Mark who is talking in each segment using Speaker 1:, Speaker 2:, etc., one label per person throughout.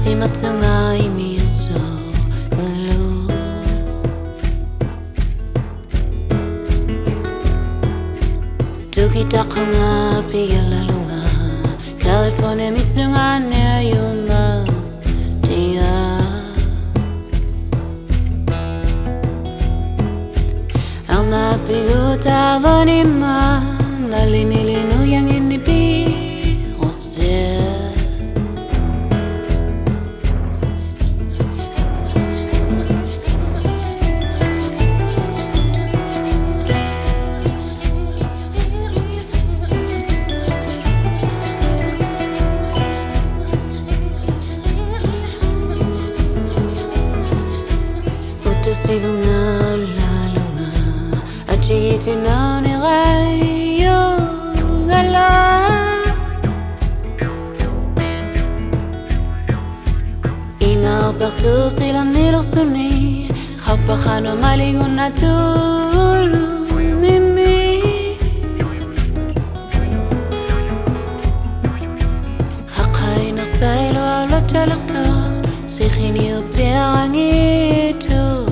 Speaker 1: matsunga imiyaso ngalo Tukitaqanga pigalalunga Californiamut sunga neyuma tia Alna piguta vanima Nalinilinu yang inipi Ose Silunga lalunga Achitu na nirayo ngala Ina partout silang nilorsuni Kapakano malingon na tulu mimi Hakay na saylo awla talakta Sikhini o Pierre ang ito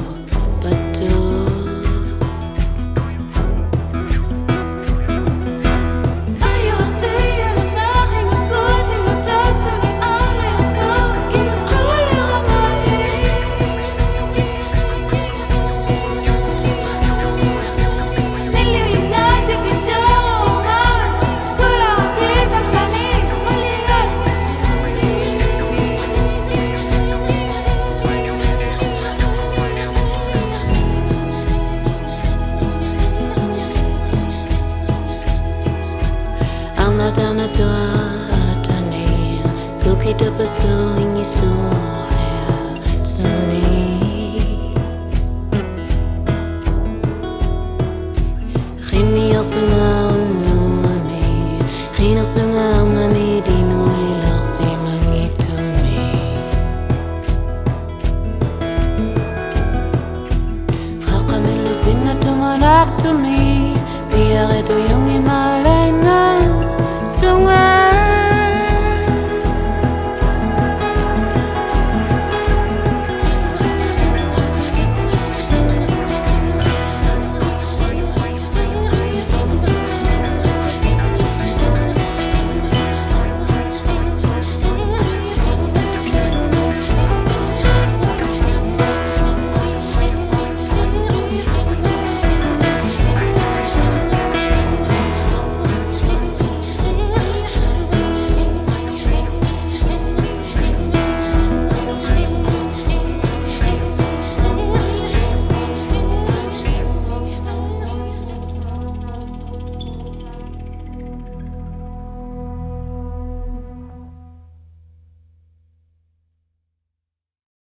Speaker 1: Kita pasung isoya suni Khimi yasuna